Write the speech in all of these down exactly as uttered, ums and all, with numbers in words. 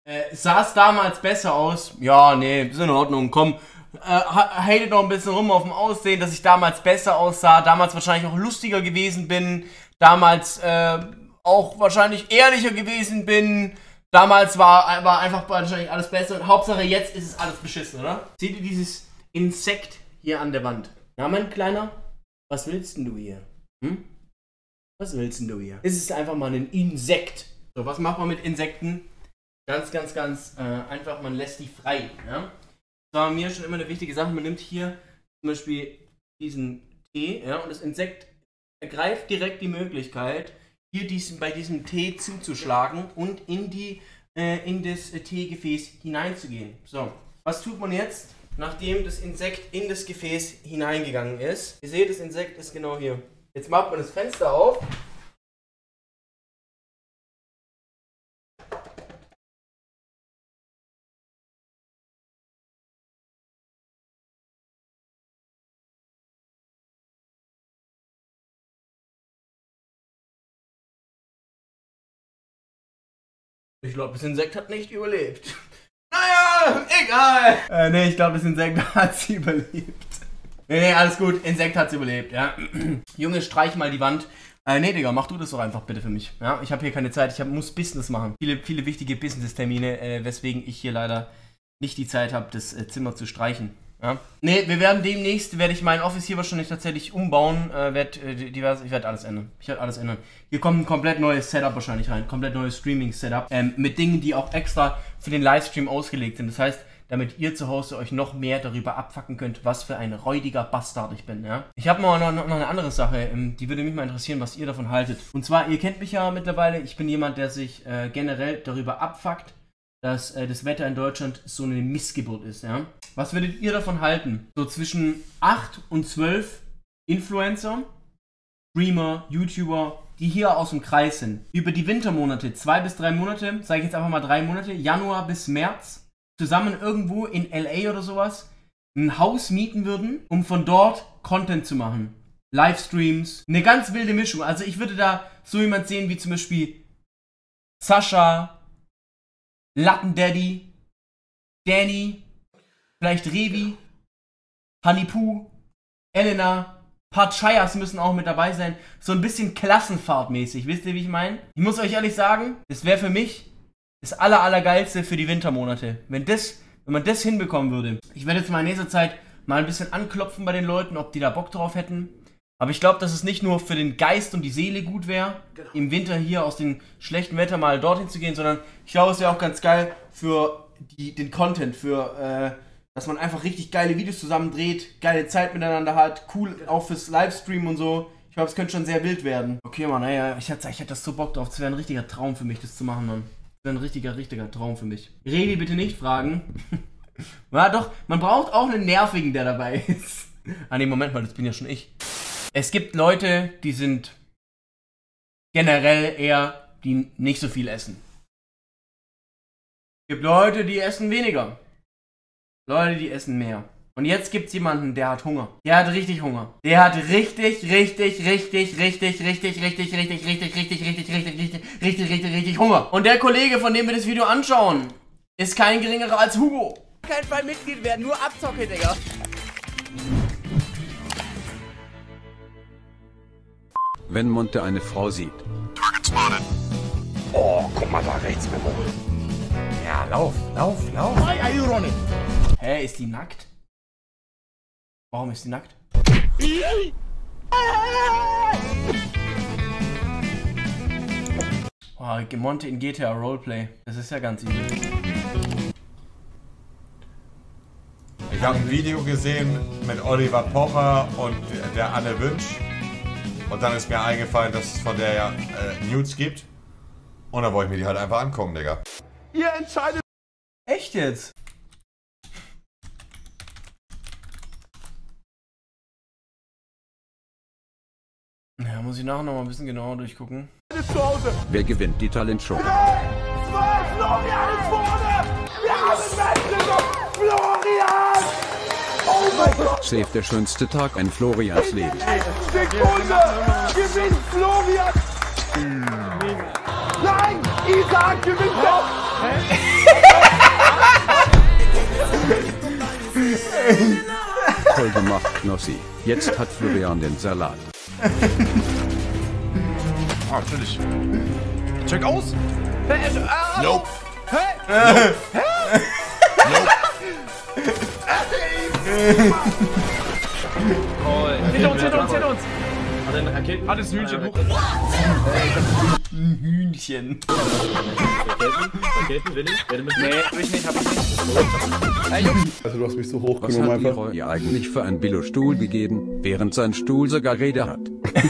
Äh, sah es damals besser aus? Ja, nee, ist in Ordnung, komm. Äh, hatet noch ein bisschen rum auf dem Aussehen, dass ich damals besser aussah, damals wahrscheinlich auch lustiger gewesen bin, damals äh, auch wahrscheinlich ehrlicher gewesen bin, damals war, war einfach wahrscheinlich alles besser und Hauptsache jetzt ist es alles beschissen, oder? Seht ihr dieses Insekt hier an der Wand? Ja, mein Kleiner, was willst denn du hier? Hm? Was willst denn du hier? Es ist einfach mal ein Insekt. So, was macht man mit Insekten? Ganz, ganz, ganz äh, einfach, man lässt die frei, ja? Das war mir schon immer eine wichtige Sache. Man nimmt hier zum Beispiel diesen Tee, ja, und das Insekt ergreift direkt die Möglichkeit, hier diesen, bei diesem Tee zuzuschlagen und in, die, äh, in das Teegefäß hineinzugehen. So, was tut man jetzt, nachdem das Insekt in das Gefäß hineingegangen ist? Ihr seht, das Insekt ist genau hier. Jetzt macht man das Fenster auf. Ich glaube, das Insekt hat nicht überlebt. Naja, egal. Äh, nee, ich glaube, das Insekt hat sie überlebt. Nee, nee, alles gut. Insekt hat sie überlebt, ja. Junge, streich mal die Wand. Äh, nee, Digga, mach du das doch einfach bitte für mich. Ja, ich habe hier keine Zeit. Ich hab, muss Business machen. Viele, viele wichtige Business-Termine, äh, weswegen ich hier leider nicht die Zeit habe, das äh, Zimmer zu streichen. Ja. Ne, wir werden demnächst, werde ich mein Office hier wahrscheinlich tatsächlich umbauen, äh, werd, äh, divers, ich werde alles ändern. Ich werde alles ändern. Hier kommt ein komplett neues Setup wahrscheinlich rein, komplett neues Streaming-Setup, ähm, mit Dingen, die auch extra für den Livestream ausgelegt sind. Das heißt, damit ihr zu Hause euch noch mehr darüber abfacken könnt, was für ein räudiger Bastard ich bin, ja. Ich habe noch, noch, noch eine andere Sache, ähm, die würde mich mal interessieren, was ihr davon haltet. Und zwar, ihr kennt mich ja mittlerweile, ich bin jemand, der sich äh, generell darüber abfuckt, dass äh, das Wetter in Deutschland so eine Missgeburt ist, ja. Was würdet ihr davon halten? So zwischen acht und zwölf Influencer, Streamer, YouTuber, die hier aus dem Kreis sind, über die Wintermonate, zwei bis drei Monate, sage ich jetzt einfach mal drei Monate, Januar bis März, zusammen irgendwo in L A oder sowas, ein Haus mieten würden, um von dort Content zu machen. Livestreams, eine ganz wilde Mischung. Also ich würde da so jemand sehen wie zum Beispiel Sascha, Latten Daddy, Danny, vielleicht Revi, Hanipu, Elena, paar Chayas müssen auch mit dabei sein. So ein bisschen Klassenfahrtmäßig, wisst ihr, wie ich meine? Ich muss euch ehrlich sagen, das wäre für mich das aller, allergeilste für die Wintermonate. Wenn das, wenn man das hinbekommen würde. Ich werde jetzt mal in nächster Zeit mal ein bisschen anklopfen bei den Leuten, ob die da Bock drauf hätten. Aber ich glaube, dass es nicht nur für den Geist und die Seele gut wäre, im Winter hier aus dem schlechten Wetter mal dorthin zu gehen, sondern ich glaube, es wäre auch ganz geil für die, den Content, für, äh, dass man einfach richtig geile Videos zusammen dreht, geile Zeit miteinander hat, cool auch fürs Livestream und so. Ich glaube, es könnte schon sehr wild werden. Okay, Mann, naja, ich hätte ich hätte das so Bock drauf. Das wäre ein richtiger Traum für mich, das zu machen, Mann. Das wäre ein richtiger, richtiger Traum für mich. Redi, bitte nicht fragen. Ja, doch, man braucht auch einen Nervigen, der dabei ist. Ah, nee, Moment mal, das bin ja schon ich. Es gibt Leute, die sind generell eher, die nicht so viel essen. Es gibt Leute, die essen weniger. Leute, die essen mehr. Und jetzt gibt's jemanden, der hat Hunger. Der hat richtig Hunger. Der hat richtig, richtig, richtig, richtig, richtig, richtig, richtig, richtig, richtig, richtig, richtig, richtig, richtig, richtig, richtig, richtig Hunger. Und der Kollege, von dem wir das Video anschauen, ist kein geringerer als Hugo. Kein Fall Mitglied werden, nur Abzocke, Digga. Wenn Monte eine Frau sieht. Target spotted. Oh, guck mal da rechts, Memo. Ja, lauf, lauf, lauf. Why are you running? Hä, ist die nackt? Warum ist die nackt? Oh, Monte in G T A Roleplay. Das ist ja ganz easy. Ich habe ein Video gesehen mit Oliver Pocher und der Anne Wünsch. Und dann ist mir eingefallen, dass es von der ja äh, Nudes gibt. Und dann wollte ich mir die halt einfach angucken, Digga. Ihr entscheidet. Echt jetzt? Ja, muss ich nachher noch mal ein bisschen genauer durchgucken. Zu Hause. Wer gewinnt die Talentshow? drei, zwei, Florian ist vorne! Wir haben Menschen! Florian! Oh mein Gott! Safe der schönste Tag in Florians Leben. Sekunde! Gewinnt Florian! Nein! Isaac gewinnt doch! Toll gemacht, Knossi. Jetzt hat Florian den Salat. Ah, natürlich. Check aus! Nope. Hinter uns, hinter uns, hinter uns! Alles Hühnchen hoch. Ein Hühnchen. Nee, hab ich nicht, hab ich nicht. Also du hast mich so Was hochgenommen hat einfach. Leroy ihr eigentlich für einen Billo-Stuhl gegeben, während sein Stuhl sogar Räder hat?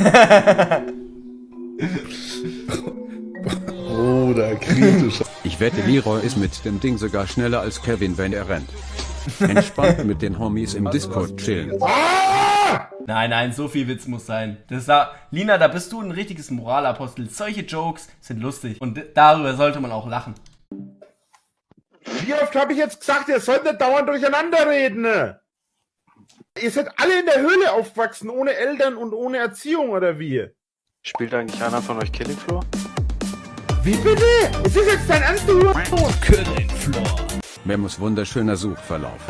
Oh, der kritisch. Ich wette, Leroy ist mit dem Ding sogar schneller als Kevin, wenn er rennt. Entspannt mit den Homies im Discord chillen. Nein, nein, so viel Witz muss sein. Das da, Lina, da bist du ein richtiges Moralapostel. Solche Jokes sind lustig. Und darüber sollte man auch lachen. Wie oft habe ich jetzt gesagt, ihr sollt nicht dauernd durcheinander reden? Ihr seid alle in der Höhle aufgewachsen, ohne Eltern und ohne Erziehung, oder wie? Spielt eigentlich einer von euch Killing Floor? Wie bitte? Ist das jetzt dein Ernst, du Hurensohn? Memos wunderschöner Suchverlauf.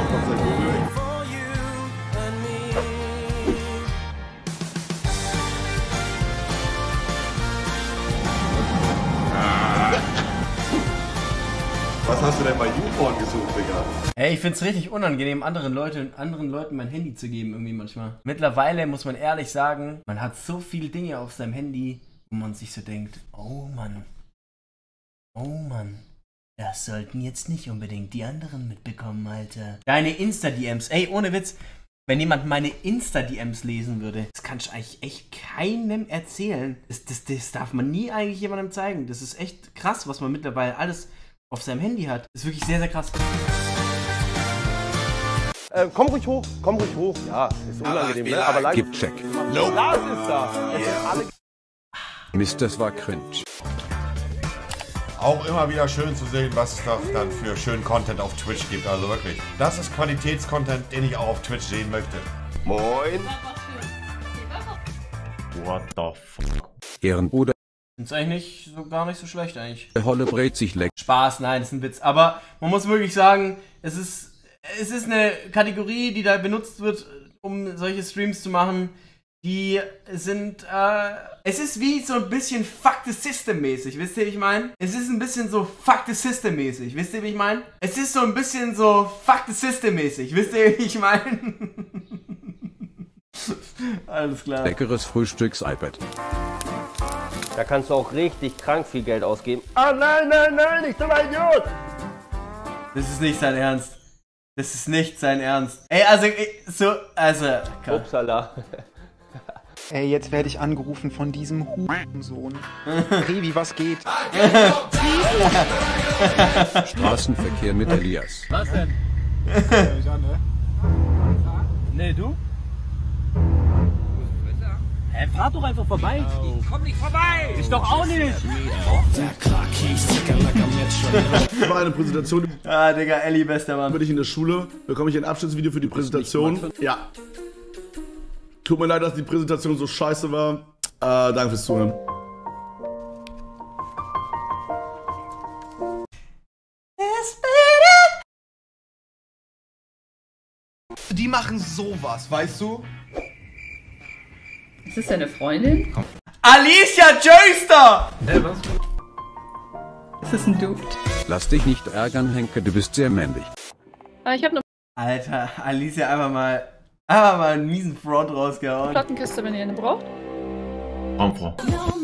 Was hast du denn bei YouPorn gesucht, Digga? Ey, ich find's richtig unangenehm, anderen, Leute, anderen Leuten mein Handy zu geben, irgendwie manchmal. Mittlerweile muss man ehrlich sagen, man hat so viele Dinge auf seinem Handy, wo man sich so denkt, oh Mann, oh Mann, das sollten jetzt nicht unbedingt die anderen mitbekommen, Alter. Deine Insta-D Ms, ey, ohne Witz, wenn jemand meine Insta-D Ms lesen würde, das kann ich eigentlich echt keinem erzählen. Das, das, das darf man nie eigentlich jemandem zeigen. Das ist echt krass, was man mittlerweile alles auf seinem Handy hat. Das ist wirklich sehr, sehr krass. Äh, komm ruhig hoch, komm ruhig hoch. Ja, ist unangenehm, ne? Aber leicht. Gib Check. Lars ist da. Es sind alle. Mist, das war cringe. Auch immer wieder schön zu sehen, was es da dann für schönen Content auf Twitch gibt. Also wirklich, das ist Qualitätscontent, den ich auch auf Twitch sehen möchte. Moin. What the fuck? Ehrenbruder, Ist eigentlich nicht so, gar nicht so schlecht eigentlich. der Holle brät sich leck. Spaß, nein, das ist ein Witz. Aber man muss wirklich sagen, es ist, es ist eine Kategorie, die da benutzt wird, um solche Streams zu machen. Die sind, äh, es ist wie so ein bisschen Fuck the System mäßig, wisst ihr, wie ich meine? Es ist ein bisschen so Fuck the System mäßig, wisst ihr, wie ich meine? Es ist so ein bisschen so Fuck the System mäßig, wisst ihr, wie ich meine? Alles klar. Leckeres Frühstücks-iPad. Da kannst du auch richtig krank viel Geld ausgeben. Ah nein, nein, nein, ich bin ein Idiot. Das ist nicht sein Ernst. Das ist nicht sein Ernst. Ey, also, so, also, Upsala. Ey, jetzt werde ich angerufen von diesem Hurensohn. Revi, was geht? Straßenverkehr mit Elias. Was denn? Nee, du? Hä, fahr doch einfach vorbei. Ich komm nicht vorbei. Ich doch auch nicht. Ich mache eine Präsentation, Ah, Digga, Ellie, bester Mann. bin ich in der Schule, bekomme ich ein Abschnittsvideo für die Präsentation. Ja. Tut mir leid, dass die Präsentation so scheiße war. Äh, danke fürs Zuhören. Die machen sowas, weißt du? Ist das deine Freundin? Alicia Joester! Hä, was? Ist das ein Dude? Lass dich nicht ärgern, Henke, du bist sehr männlich. Ah, ich habe eine Alter, Alicia einfach mal, einfach mal einen miesen Front rausgehauen. Plattenkiste, wenn ihr eine braucht. Raumfrau.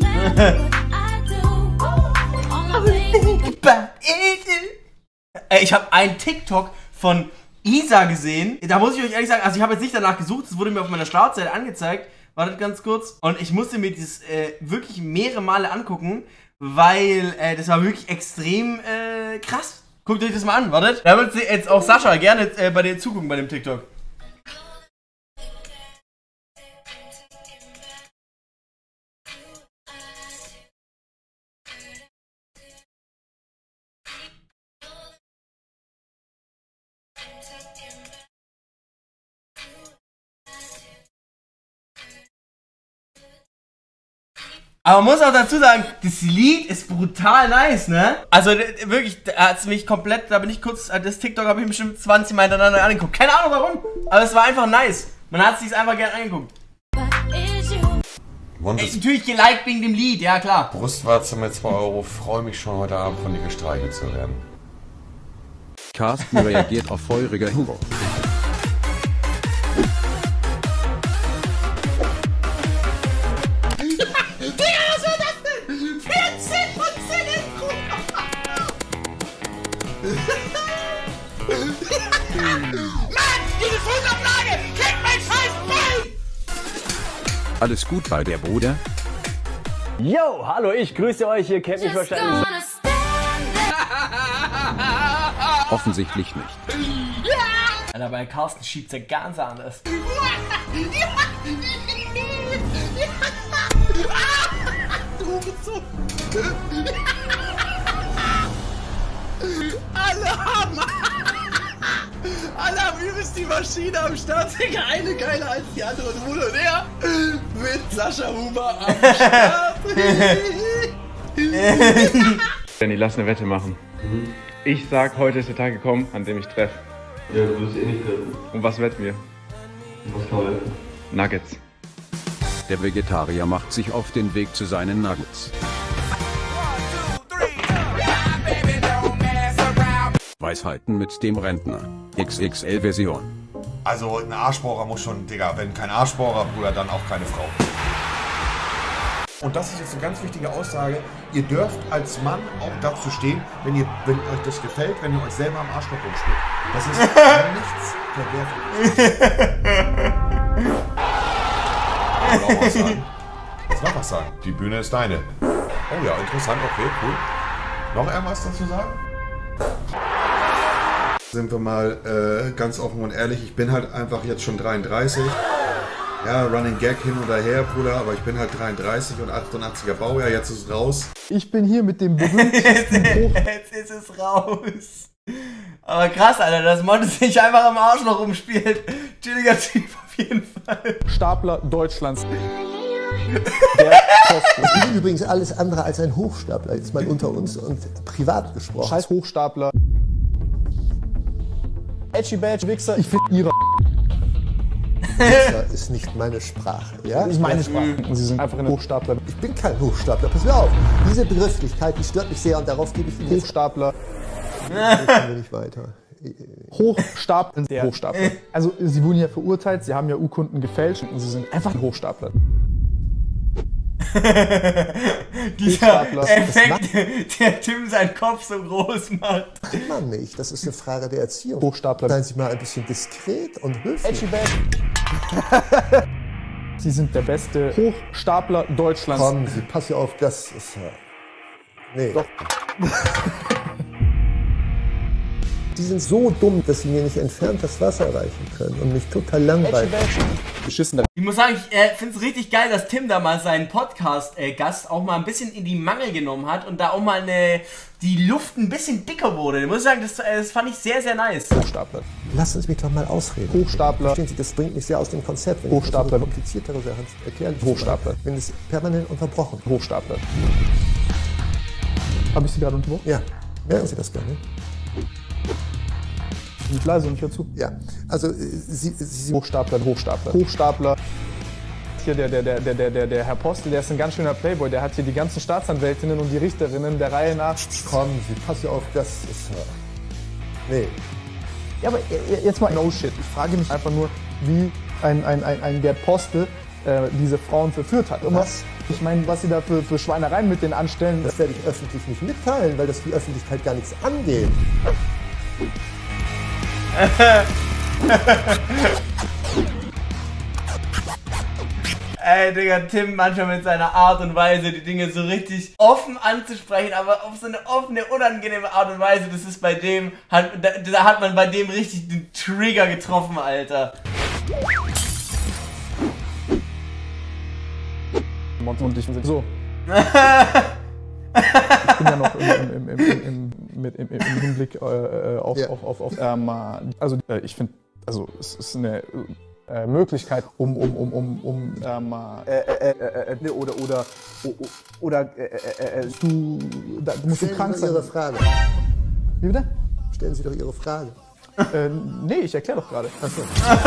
Ey, ich habe einen TikTok von Isa gesehen. Da muss ich euch ehrlich sagen, also ich habe jetzt nicht danach gesucht, es wurde mir auf meiner Startseite angezeigt. Wartet ganz kurz. Und ich musste mir das äh, wirklich mehrere Male angucken, weil äh, das war wirklich extrem äh, krass. Guckt euch das mal an, wartet. Da wird jetzt auch Sascha gerne äh, bei dir zugucken bei dem TikTok. Aber man muss auch dazu sagen, das Lied ist brutal nice, ne? Also wirklich, da hat es mich komplett, da bin ich kurz, das TikTok habe ich bestimmt zwanzig Mal hintereinander angeguckt. Keine Ahnung warum, aber es war einfach nice. Man hat es sich einfach gerne angeguckt. Ey, natürlich geliked wegen dem Lied, ja klar. Brustwarze mit zwei Euro, freue mich schon heute Abend von dir gestreichelt zu werden. Carsten reagiert auf feuriger Humor. Digga, was war das denn? vierzehn Prozent Intro! Mann, diese Fußablage! Kriegt mein scheiß Bein! Alles gut bei der Bruder? Yo, hallo, ich grüße euch, ihr kennt mich wahrscheinlich. Offensichtlich nicht. Alter, bei Carsten schiebt er ganz anders. Alle haben... Alle haben übelst die Maschine am Start. Eine geiler als die andere. Und Wohl und er mit Sascha Huber am Start. Danny, lass eine Wette machen. Mhm. Ich sag, heute ist der Tag gekommen, an dem ich treffe. Ja, du wirst eh nicht treffen. Und was wetten wir? Was kann man wetten? Nuggets. Der Vegetarier macht sich auf den Weg zu seinen Nuggets. Weisheiten mit dem Rentner. X X L-Version. Also ein Arschbohrer muss schon, Digga, wenn kein Arschbohrer, Bruder, dann auch keine Frau. Und das ist jetzt eine ganz wichtige Aussage. Ihr dürft als Mann auch dazu stehen, wenn, ihr, wenn euch das gefällt, wenn ihr euch selber am Arschloch rumspielt. Das ist nichts Verwerfliches. Ich will auch was sagen. Jetzt noch was sagen. Die Bühne ist deine. Oh ja, interessant, okay, cool. Noch irgendwas dazu sagen? Sind wir mal äh, ganz offen und ehrlich, ich bin halt einfach jetzt schon dreiunddreißig. Ja, Running Gag hin oder her, Bruder, aber ich bin halt dreiunddreißig und achtundachtziger Baujahr, jetzt ist es raus. Ich bin hier mit dem berühmtesten Hoch... Jetzt ist es raus. Aber krass, Alter, dass Monte sich einfach am Arschloch rumspielt. Chilliger Typ auf jeden Fall. Stapler Deutschlands. Der Posten. Ich bin übrigens alles andere als ein Hochstapler, jetzt mal unter uns und privat gesprochen. Scheiß Hochstapler. Edgy Badge Wichser, ich find ihre. Das ist nicht meine Sprache, ja? Das ist meine Sprache. Und Sie sind einfach ein Hochstapler. Ich bin kein Hochstapler, pass mir auf. Diese Begrifflichkeit, die stört mich sehr und darauf gebe ich Ihnen Hochstapler. Jetzt kommen wir nicht weiter. Hochstapler. Der Hochstapler. Also Sie wurden ja verurteilt, Sie haben ja Urkunden gefälscht und Sie sind einfach ein Hochstapler. Dieser Effekt, der Tim seinen Kopf so groß macht. Kann man nicht, das ist eine Frage der Erziehung. Hochstapler. Seien Sie mal ein bisschen diskret und höflich. Sie sind der beste Hochstapler Deutschlands. Kommen Sie, pass auf, das ist... Nee. Doch. Die sind so dumm, dass sie mir nicht entfernt das Wasser reichen können und mich total langweilig. Beschissener. Ich muss sagen, ich äh, finde es richtig geil, dass Tim da mal seinen Podcast-Gast äh, auch mal ein bisschen in die Mangel genommen hat und da auch mal eine, die Luft ein bisschen dicker wurde. Ich muss sagen, das, äh, das fand ich sehr, sehr nice. Hochstapler. Lassen Sie mich doch mal ausreden. Hochstapler. Verstehen Sie, das bringt mich sehr aus dem Konzept. Wenn Hochstapler. Ich kompliziertere Sachen erklären. Hochstapler. Wenn es permanent unterbrochen. Hochstapler. Habe ich Sie gerade unterbrochen? Ja. Merken Sie das gerne? Nicht leise und ich höre zu. Ja, also Sie, Sie Hochstapler, Hochstapler. Hochstapler. Hier der, der, der, der, der, der Herr Postel, der ist ein ganz schöner Playboy. Der hat hier die ganzen Staatsanwältinnen und die Richterinnen der Reihe nach. Kommen Sie, pass auf, das ist... Nee. Ja, aber jetzt mal no shit. Ich frage mich einfach nur, wie ein, ein, ein, ein Gerd Postel äh, diese Frauen verführt hat. Und was? Ich meine, was Sie da für, für Schweinereien mit denen anstellen. Das werde ich öffentlich nicht mitteilen, weil das die Öffentlichkeit gar nichts angeht. Ey, Digga, Tim manchmal mit seiner Art und Weise, die Dinge so richtig offen anzusprechen, aber auf so eine offene, unangenehme Art und Weise, das ist bei dem, hat, da, da hat man bei dem richtig den Trigger getroffen, Alter. Und ich so. Ich bin ja noch im, im, im, im, im, im, im Hinblick äh, auf, ja. auf, auf, auf ähm, also äh, ich finde, also es ist eine äh, Möglichkeit, um, um, um, um, um, ähm, äh, äh, äh, äh, oder, oder, oder, äh, äh, äh, du, da, du musst du krank sein. Ihre Frage. Wie bitte? Stellen Sie doch Ihre Frage. Äh, nee, ich erkläre doch gerade. Achso.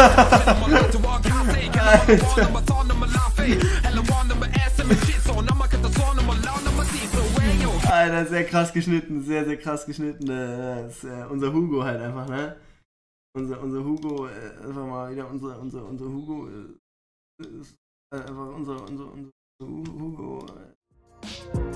Alter, sehr krass geschnitten, sehr, sehr krass geschnitten. Das ist äh, unser Hugo halt einfach, ne? Unser, unser Hugo, äh, einfach mal wieder unser, unser, unser Hugo, äh, ist einfach unser, unser, unser Hugo. Äh.